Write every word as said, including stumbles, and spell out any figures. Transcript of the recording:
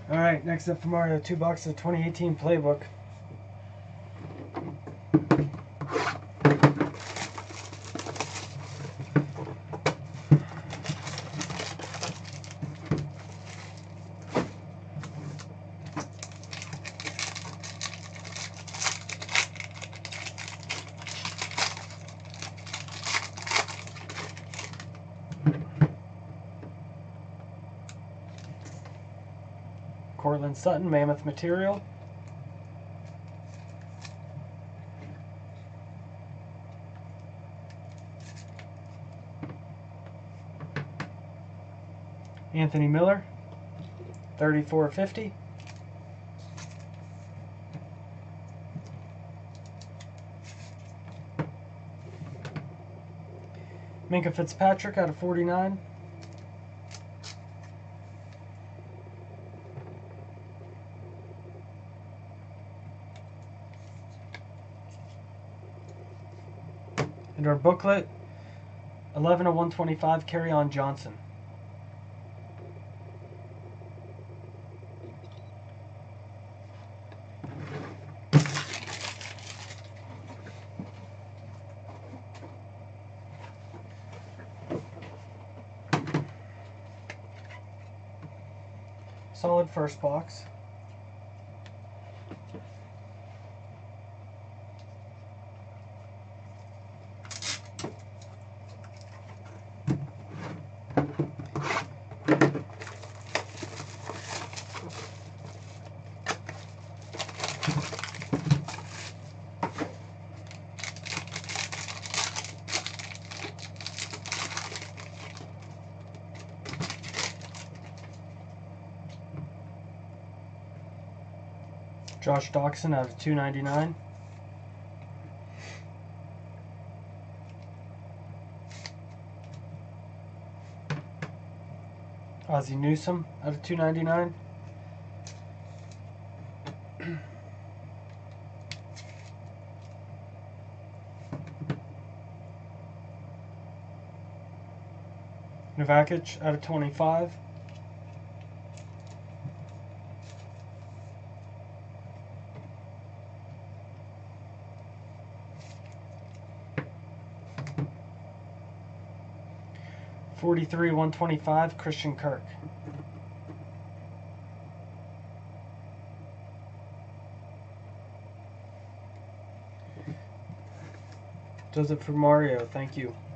Alright, next up for Mario, two boxes of twenty eighteen Playbook. Cortland Sutton, Mammoth Material. Anthony Miller, thirty-four fifty. Minka Fitzpatrick out of forty-nine. And our booklet, eleven of one twenty-five, Carry On Johnson. Solid first box. Josh Doxson out of two ninety-nine. Ozzie Newsome out of two ninety-nine. Novakic out of twenty-five. forty-three one twenty-five, Christian Kirk. Does it for Mario. Thank you.